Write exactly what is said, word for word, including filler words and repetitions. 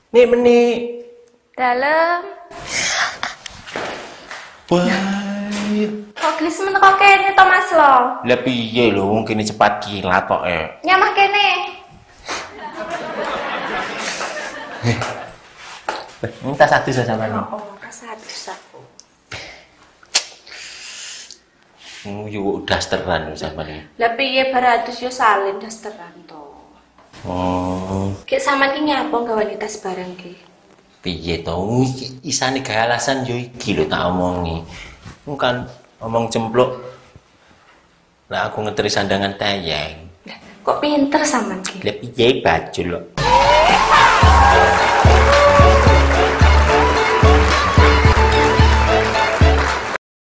Nih meni. Dalam. Baik. Kok gelis men kok kene to Mas lo? Lah piye lho wong kene cepat kilat kok e. Nyamah kene. Minta satu saja sampean. Oh, satu satu. Oh, yo dasteran sampean. Lah piye baratus yo salin dasteran to. Oh. Ki sampean ki nyapa gawane tas barang ki? Piye to? Isane gawe alasan yo iki lho tak omongi. Kan omong cempluk. Lah aku ngeteri sandangan tayang. Kok pinter sampean ki? Lah piye bajul lho.